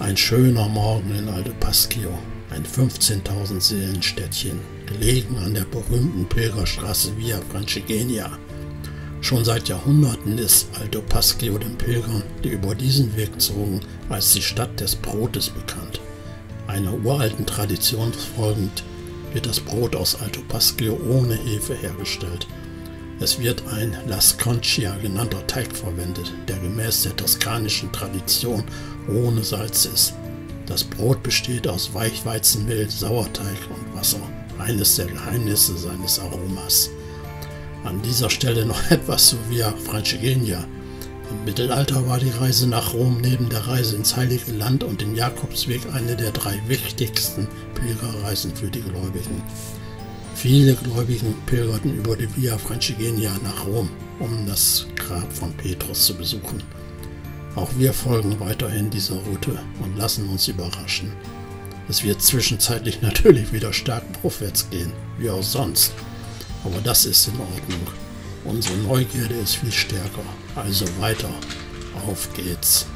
Ein schöner Morgen in Alto Pasquio, ein 15.000 Seelenstädtchen, gelegen an der berühmten Pilgerstraße Via Francigena. Schon seit Jahrhunderten ist Alto Pasquio den Pilgern, die über diesen Weg zogen, als die Stadt des Brotes bekannt. Einer uralten Tradition folgend wird das Brot aus Alto Pasquio ohne Hefe hergestellt. Es wird ein La Sconcia genannter Teig verwendet, der gemäß der toskanischen Tradition ohne Salz ist. Das Brot besteht aus Weichweizenmehl, Sauerteig und Wasser, eines der Geheimnisse seines Aromas. An dieser Stelle noch etwas zu Via Francigena. Im Mittelalter war die Reise nach Rom neben der Reise ins Heilige Land und den Jakobsweg eine der 3 wichtigsten Pilgerreisen für die Gläubigen. Viele Gläubigen pilgerten über die Via Francigena nach Rom, um das Grab von Petrus zu besuchen. Auch wir folgen weiterhin dieser Route und lassen uns überraschen. Es wird zwischenzeitlich natürlich wieder stark aufwärts gehen, wie auch sonst. Aber das ist in Ordnung. Unsere Neugierde ist viel stärker. Also weiter. Auf geht's.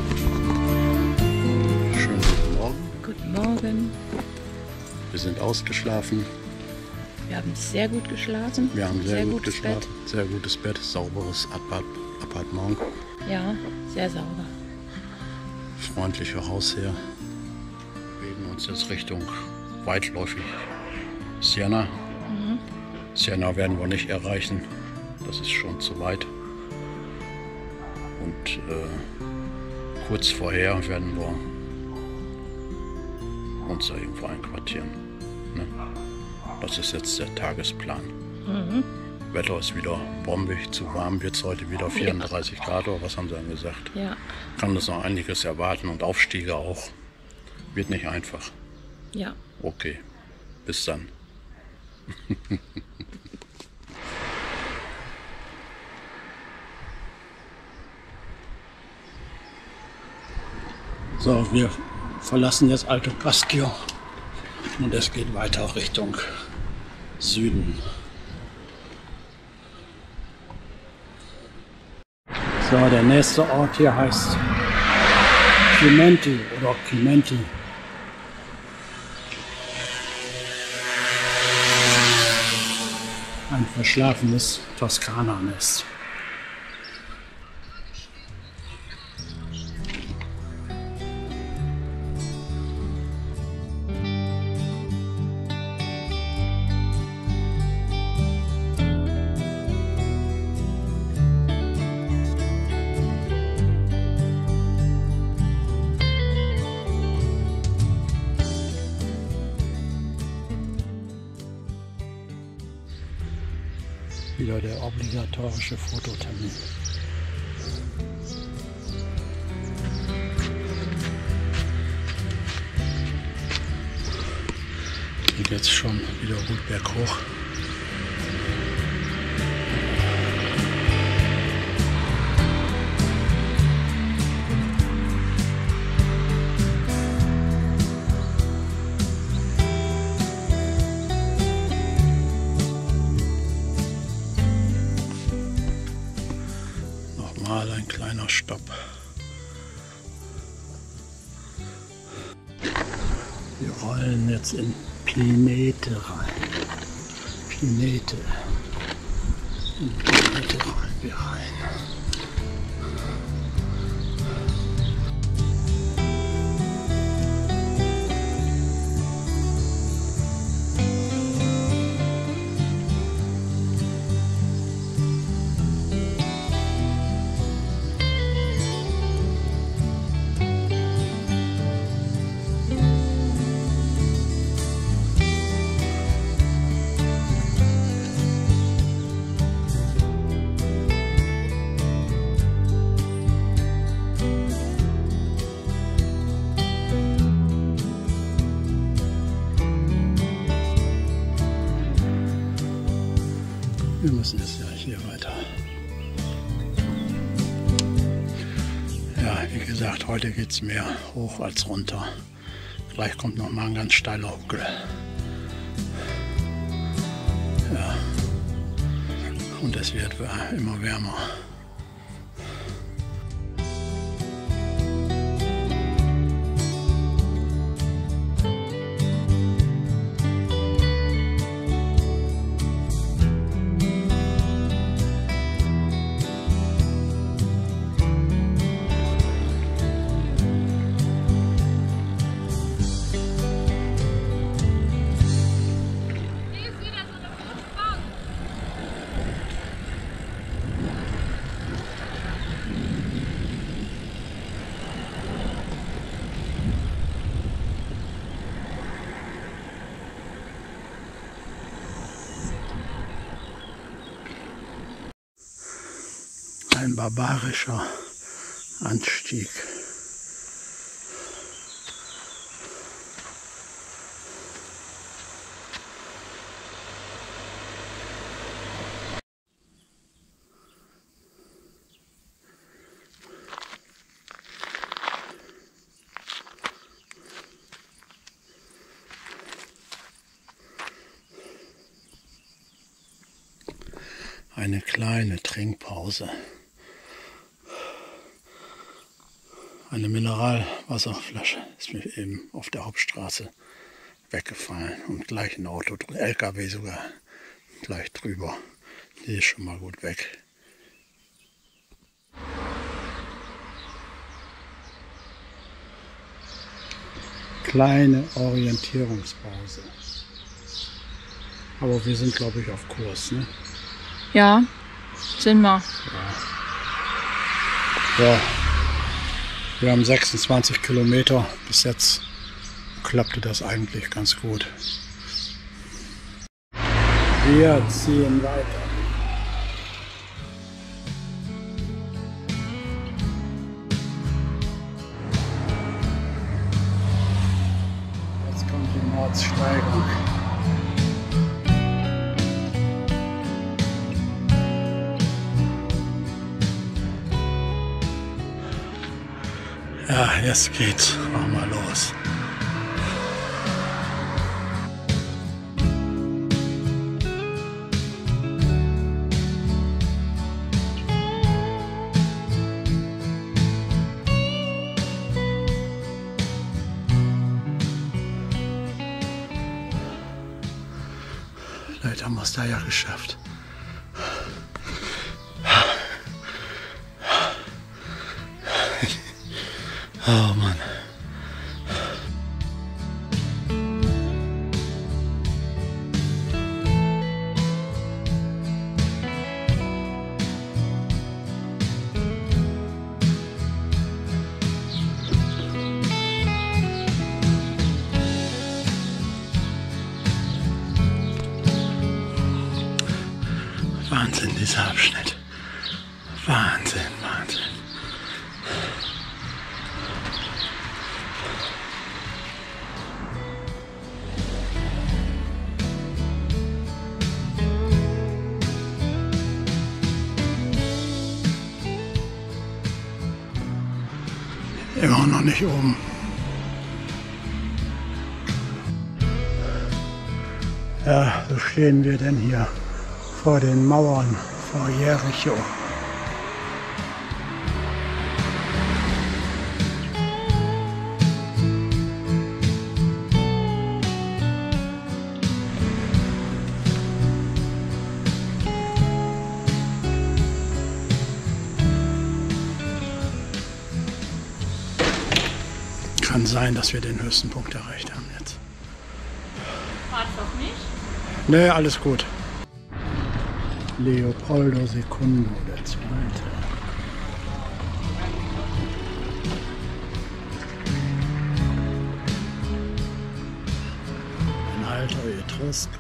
Schönen guten Morgen. Guten Morgen. Wir sind ausgeschlafen. Wir haben sehr gut geschlafen. Wir haben sehr gut gutes geschlafen. Bett. Sehr gutes Bett, sauberes Appartement. Ja, sehr sauber. Freundlicher Hausherr. Wir bewegen uns jetzt Richtung weitläufig Siena. Siena werden wir nicht erreichen. Das ist schon zu weit. Und kurz vorher werden wir uns da irgendwo einquartieren. Ne? Das ist jetzt der Tagesplan. Wetter ist wieder bombig, zu warm wird es heute wieder 34 Grad, oder was haben sie dann gesagt? Ja. Kann uns noch einiges erwarten und Aufstiege auch. Wird nicht einfach. Ja. Okay, bis dann. So, wir verlassen jetzt Alto Pasquio und es geht weiter Richtung Süden. So, der nächste Ort hier heißt Chiumenti oder Chiumenti. Ein verschlafenes Toskana-Nest. Wieder der obligatorische Fototermin. Geht jetzt schon wieder gut berghoch. Mal ein kleiner Stopp. Wir rollen jetzt in Pinete rein. Pinete. In Pinete rollen wir rein. Wir müssen jetzt ja hier weiter. Ja, wie gesagt, heute geht es mehr hoch als runter. Gleich kommt noch mal ein ganz steiler Huckel. Ja. Und es wird immer wärmer. Ein barbarischer Anstieg. Eine kleine Trinkpause. Eine Mineralwasserflasche ist mir eben auf der Hauptstraße weggefallen und gleich ein Auto, LKW sogar, gleich drüber. Die ist schon mal gut weg. Kleine Orientierungspause. Aber wir sind, glaube ich, auf Kurs, ne? Ja, sind wir. Ja. Wir haben 26 Kilometer. Bis jetzt klappte das eigentlich ganz gut. Wir ziehen weiter. Jetzt kommt die Nordsteigung. Ja, jetzt geht's. Mach mal los. Vielleicht haben wir es da ja geschafft. Oh Mann. Wahnsinn, dieser Abschnitt. Wahnsinn, Wahnsinn. Immer noch nicht oben. Ja, so stehen wir denn hier vor den Mauern vor Jericho. Kann sein, dass wir den höchsten Punkt erreicht haben jetzt. War's doch nicht? Nee, alles gut. Leopoldo Secundo, der Zweite. Ein alter Etrusker.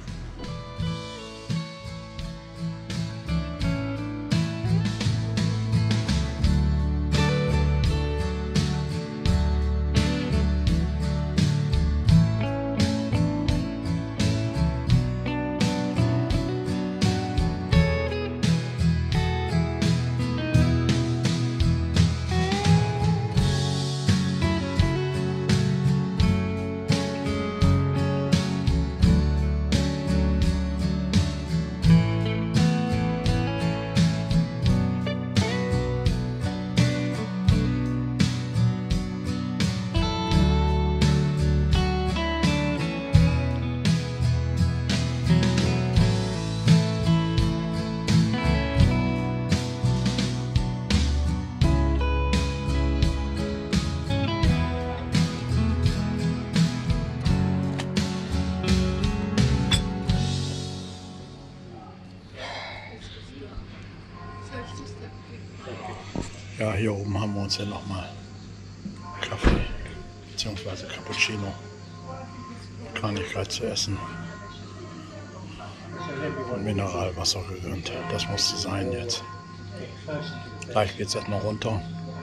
Ja, hier oben haben wir uns ja nochmal Kaffee bzw. Cappuccino, Kleinigkeit zu essen und Mineralwasser gegönnt. Das musste sein jetzt. Gleich geht es erstmal runter.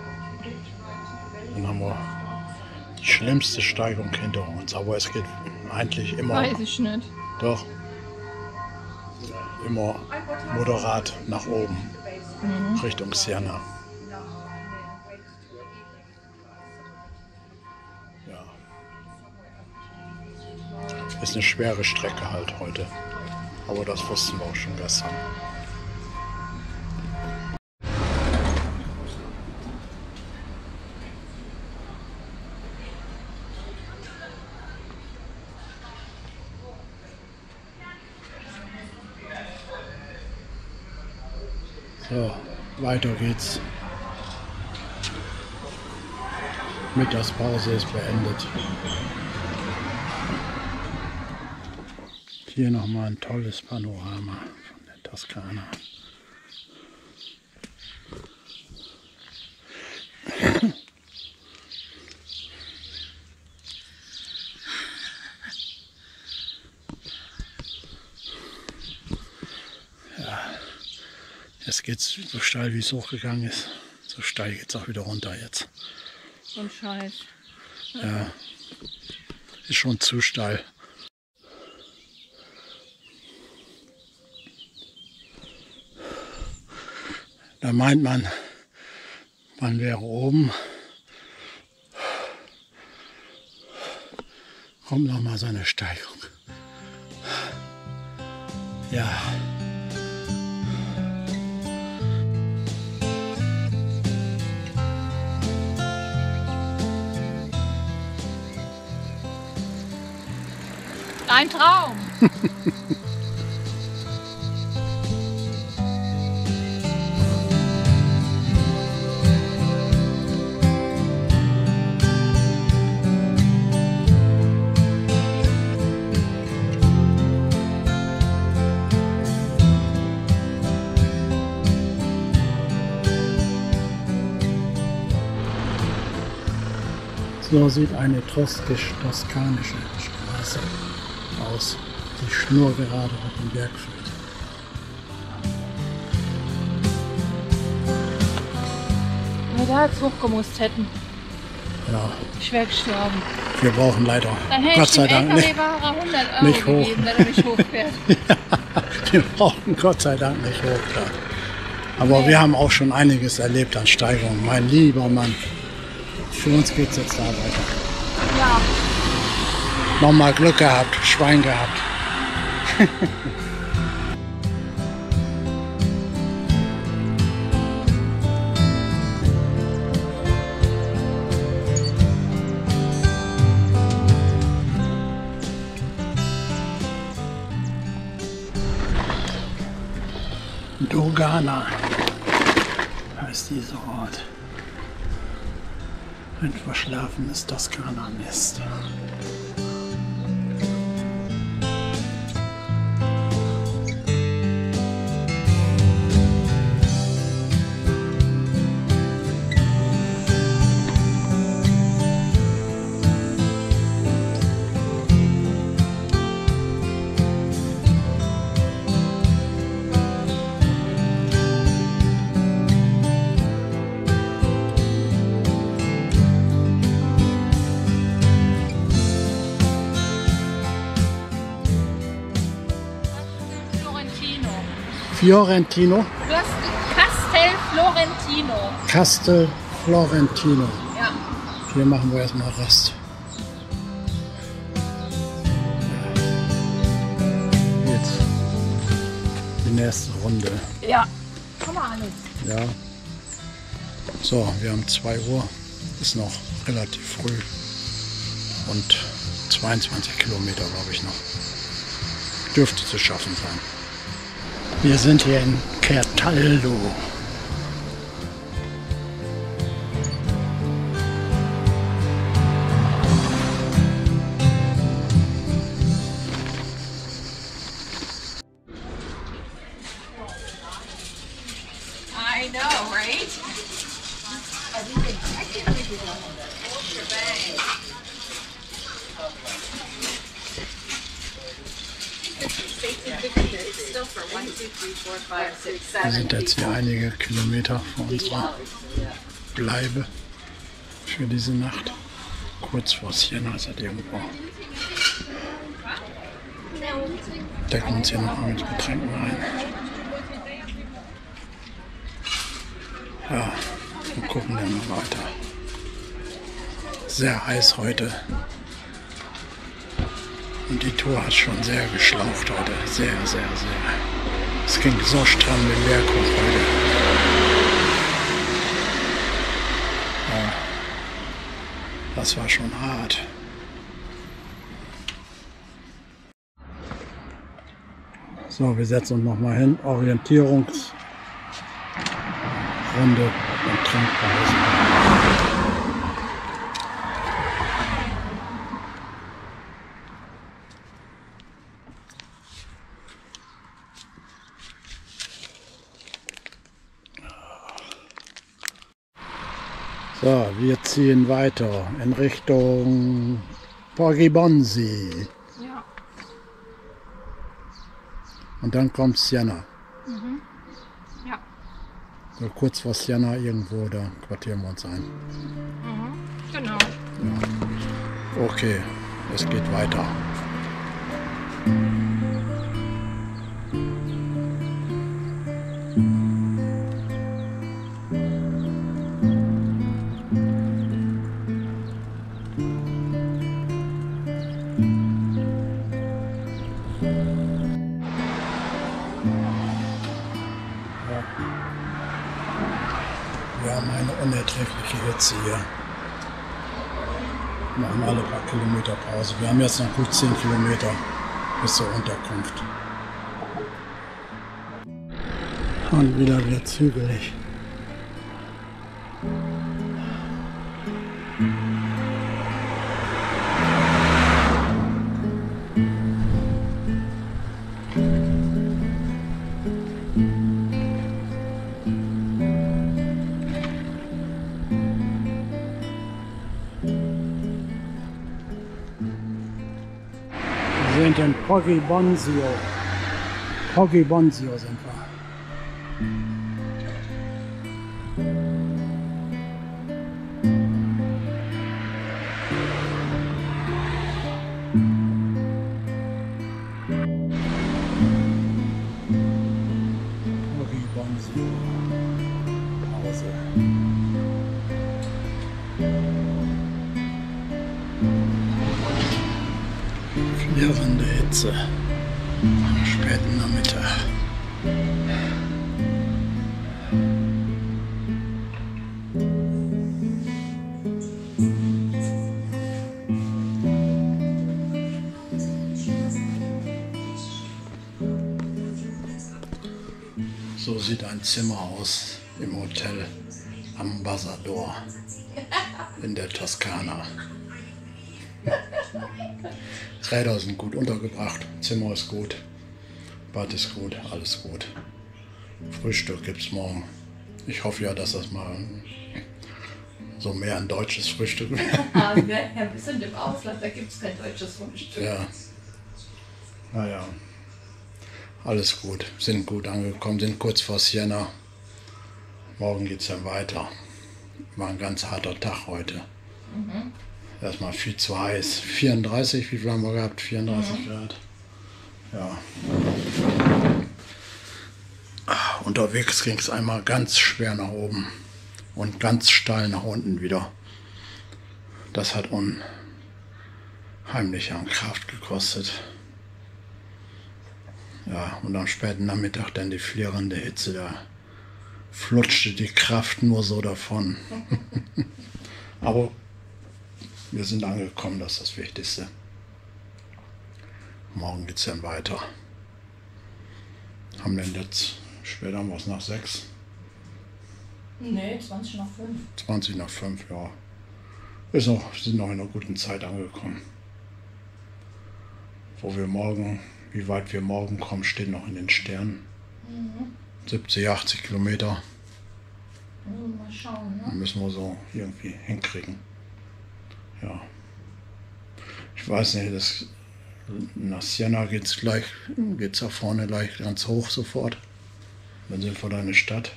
Dann haben wir die schlimmste Steigung hinter uns. Aber es geht eigentlich immer. Weiß ich nicht. Doch. Immer moderat nach oben. Richtung Siena. Ja. Ist eine schwere Strecke halt heute. Aber das wussten wir auch schon gestern. So, weiter geht's. Mittagspause ist beendet. Hier nochmal ein tolles Panorama von der Toskana. Jetzt geht's so steil, wie es hochgegangen ist. So steil geht's auch wieder runter jetzt. So ein Scheiß. Ja, ist schon zu steil. Da meint man wäre oben. Kommt noch mal so eine Steigung. Ja. Ein Traum. So sieht eine toskanische Straße aus, die schnurgerade auf den Berg führt. Wenn wir da jetzt hochgemusst hätten, Ja, ich wäre gestorben. wir brauchen leider, Dann hätte Gott ich sei dem Dank, nicht. LKW-Fahrer 100 Euro nicht hoch. gegeben, wenn er mich hochfährt. Wir brauchen Gott sei Dank nicht hoch. Klar. Aber wir haben auch schon einiges erlebt an Steigerungen. Mein lieber Mann, für uns geht es jetzt da weiter. Ja. Nochmal Glück gehabt, Schwein gehabt. Dogana heißt dieser Ort. Ein verschlafenes Toskana-Nest. Fiorentino? Castel Florentino. Castel Florentino. Ja. Hier machen wir erstmal Rast. Jetzt die nächste Runde. Ja. Komm mal, Alex. Ja. So, wir haben 2 Uhr. Ist noch relativ früh. Und 22 Kilometer, glaube ich, noch. Dürfte zu schaffen sein. Wir sind hier in Certaldo. I know, right? Still for 1, 2, 3, 4, Wir sind jetzt hier einige Kilometer von unserer Bleibe für diese Nacht. Kurz vor Siena ist das irgendwo. Decken uns hier noch mit Getränken ein. Ja, und gucken dann noch weiter. Sehr heiß heute. Und die Tour hat schon sehr geschlaucht heute. Sehr, sehr, sehr. Es ging so stramm den Berg hoch heute. Ja, das war schon hart. So, wir setzen uns nochmal hin. Orientierungsrunde und Trinkpause. So, wir ziehen weiter in Richtung Poggibonsi. Ja. Und dann kommt Siena. Mhm. Ja. So kurz vor Siena irgendwo, da quartieren wir uns ein. Mhm. Genau. Ja. Okay, es geht weiter. Wir haben eine unerträgliche Hitze hier. Wir machen alle paar Kilometer Pause. Wir haben jetzt noch gut 10 Kilometer bis zur Unterkunft. Und wieder wird's hügelig. Wir sind in Poggibonsi. Poggibonsi sind wir. Poggibonsi. Pause. Flirrende Hitze am späten Nachmittag. So sieht ein Zimmer aus im Hotel Ambassador in der Toskana. Räder sind gut untergebracht, Zimmer ist gut, Bad ist gut, alles gut. Frühstück gibt's morgen. Ich hoffe ja, dass das mal so mehr ein deutsches Frühstück wird. Wir sind im Ausland, da gibt es kein deutsches Frühstück. Ja. Naja, alles gut, sind gut angekommen, sind kurz vor Siena. Morgen geht's dann weiter. War ein ganz harter Tag heute. Mhm. Erstmal viel zu heiß. 34, wie viel haben wir gehabt? 34 Grad. Ja. Unterwegs ging es einmal ganz schwer nach oben und ganz steil nach unten wieder. Das hat unheimlich an Kraft gekostet. Ja, und am späten Nachmittag dann die flirrende Hitze, da flutschte die Kraft nur so davon. Aber wir sind angekommen, das ist das Wichtigste. Morgen geht es dann weiter. Haben denn jetzt, später haben wir es nach 6? Nee, 20 nach 5. 20 nach 5, ja. Sind noch in einer guten Zeit angekommen. Wo wir morgen, wie weit wir morgen kommen, steht noch in den Sternen. 70, 80 Kilometer. Mal schauen, ne? Müssen wir so irgendwie hinkriegen. Ja. Ich weiß nicht, nach Siena geht's da vorne gleich ganz hoch sofort. Dann sind wir da in der Stadt.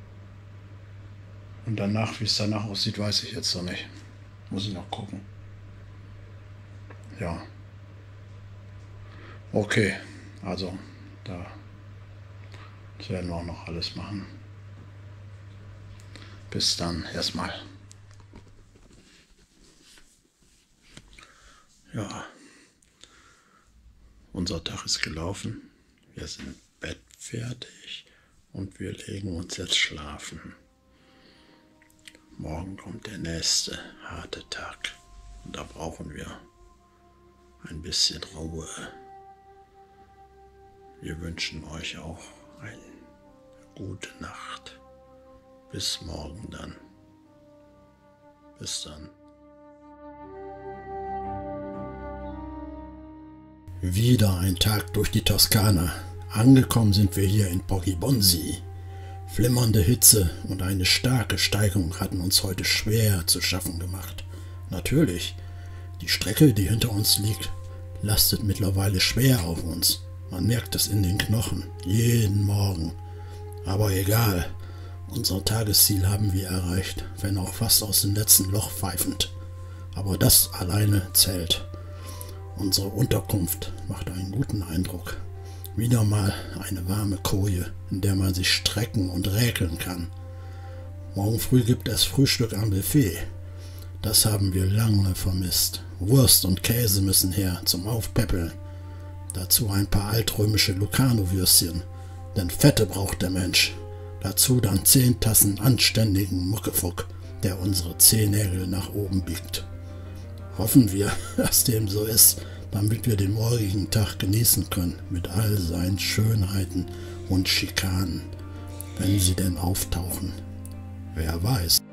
Und danach, wie es danach aussieht, weiß ich jetzt noch nicht. Muss ich noch gucken. Ja. Okay, also das werden wir auch noch alles machen. Bis dann erstmal. Ja, unser Tag ist gelaufen. Wir sind bettfertig und wir legen uns jetzt schlafen. Morgen kommt der nächste harte Tag und da brauchen wir ein bisschen Ruhe. Wir wünschen euch auch eine gute Nacht. Bis morgen dann. Bis dann. Wieder ein Tag durch die Toskana. Angekommen sind wir hier in Poggibonsi. Flimmernde Hitze und eine starke Steigung hatten uns heute schwer zu schaffen gemacht. Natürlich, die Strecke, die hinter uns liegt, lastet mittlerweile schwer auf uns. Man merkt es in den Knochen, jeden Morgen. Aber egal, unser Tagesziel haben wir erreicht, wenn auch fast aus dem letzten Loch pfeifend. Aber das alleine zählt. Unsere Unterkunft macht einen guten Eindruck. Wieder mal eine warme Koje, in der man sich strecken und räkeln kann. Morgen früh gibt es Frühstück am Buffet. Das haben wir lange vermisst. Wurst und Käse müssen her zum Aufpäppeln. Dazu ein paar altrömische Lucano-Würstchen, denn Fette braucht der Mensch. Dazu dann 10 Tassen anständigen Muckefuck, der unsere Zehennägel nach oben biegt. Hoffen wir, dass dem so ist, damit wir den morgigen Tag genießen können, mit all seinen Schönheiten und Schikanen, wenn sie denn auftauchen. Wer weiß.